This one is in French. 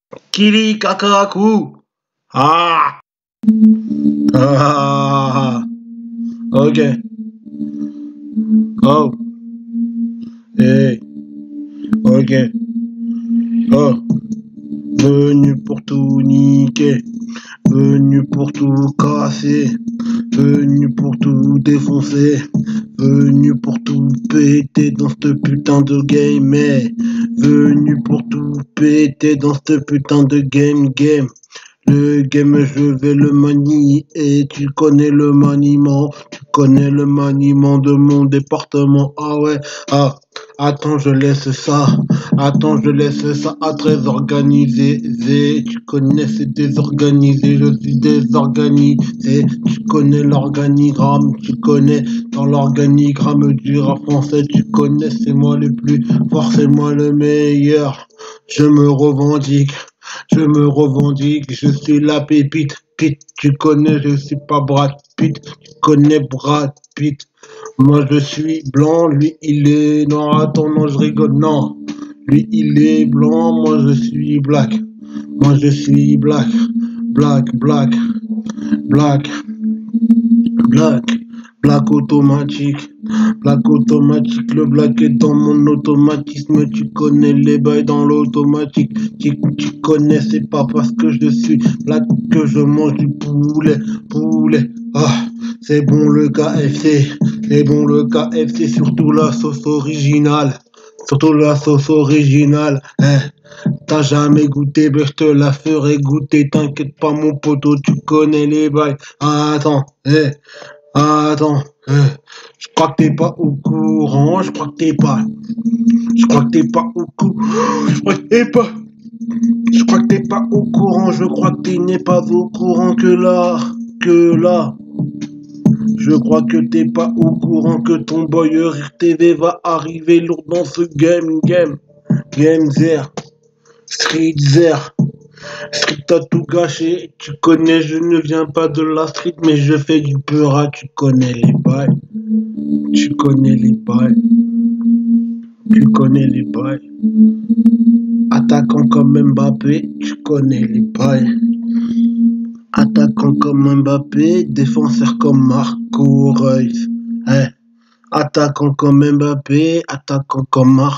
Kiri Kakaku. Ah. Ah. Ok. Oh. Hey. Ok. Oh. Venu pour tout niquer. Venu pour tout casser. Venu pour tout défoncer. Venu pour tout péter dans cette putain de game. Venu pour tout péter dans cette putain de game. Le game, je vais le manier et tu connais le maniement. Tu connais le maniement de mon département. Ah ouais, ah. Attends, je laisse ça. Attends, je laisse ça à très organisé. Tu connais, c'est désorganisé. Je suis désorganisé. Tu connais l'organigramme. Tu connais dans l'organigramme du rap français. Tu connais, c'est moi le plus fort, c'est moi le meilleur. Je me revendique. Je suis la pépite, tu connais, je suis pas Brad Pitt, tu connais Brad Pitt. Moi je suis blanc, lui il est... Non, attends, non, je rigole, non. Lui il est blanc, moi je suis black. Moi je suis black. Black automatique. Le black est dans mon automatisme. Tu connais les bails dans l'automatique. Tu connais, c'est pas parce que je suis black que je mange du poulet. Ah, c'est bon le KFC. Surtout la sauce originale. Hein. T'as jamais goûté, ben je te la ferai goûter. T'inquiète pas mon poteau, tu connais les bails. Attends. Je crois que t'es pas au courant, je crois que t'es pas au courant, je crois que t'es pas, je crois que t'es pas au courant, je crois que tu n'es pas au courant que là, je crois que t'es pas au courant que ton boy RTV va arriver lourd dans ce game zer, street zer. Street t'as tout gâché, tu connais, je ne viens pas de la street, mais je fais du pura, tu connais les bails. Attaquant comme Mbappé, tu connais les bails. Attaquant comme Mbappé, défenseur comme Marco Reus. Attaquant comme Mbappé, attaquant comme Marco